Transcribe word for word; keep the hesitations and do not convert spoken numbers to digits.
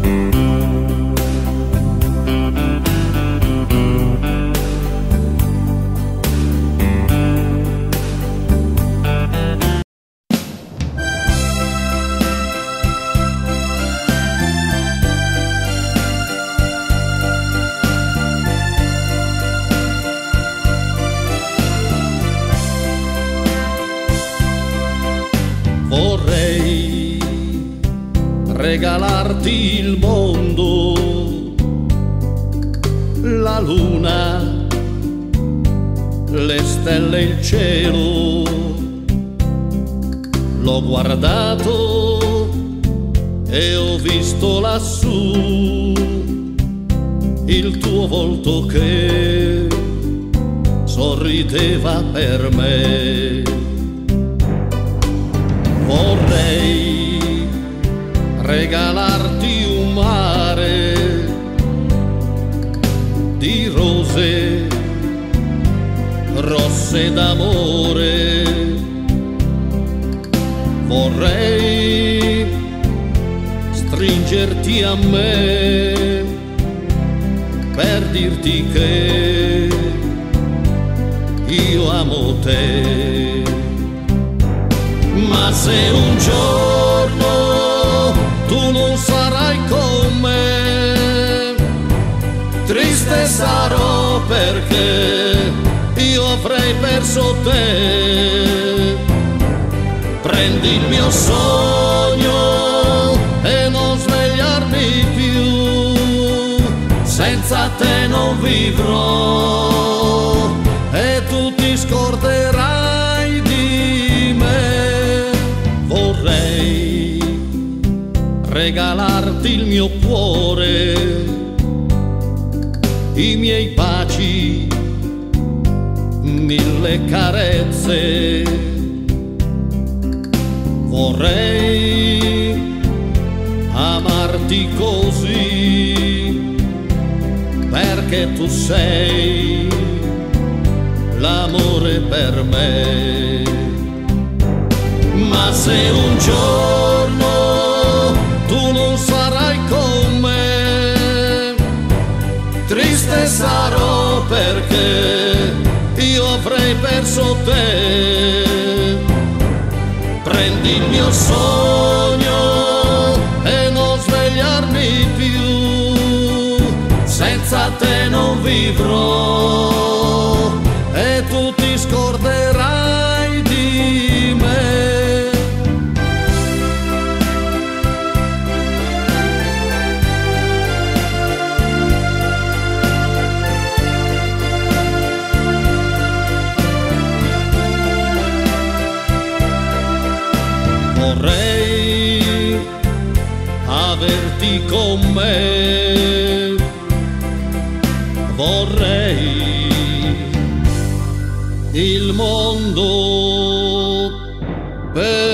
Vorrei regalarti il mondo, la luna, le stelle e il cielo. L'ho guardato e ho visto lassù il tuo volto che sorrideva per me. Vorrei regalarti un mare di rose rosse d'amore. Vorrei stringerti a me per dirti che io amo te. Ma se un giorno tu non sarai con me, triste sarò perché io avrei perso te. Prendi il mio sogno e non svegliarmi più, senza te non vivrò e tu ti scorderai di me. Vorrei regalarti il mio cuore, i miei baci, mille carezze. Vorrei amarti così perché tu sei l'amore per me. Ma se un giorno tu non sarai con me, triste sarò perché io avrei perso te. Prendi il mio sogno e non svegliarmi più, senza te non vivrò e tu ti scorderai di me. Vorrei averti con me, vorrei il mondo per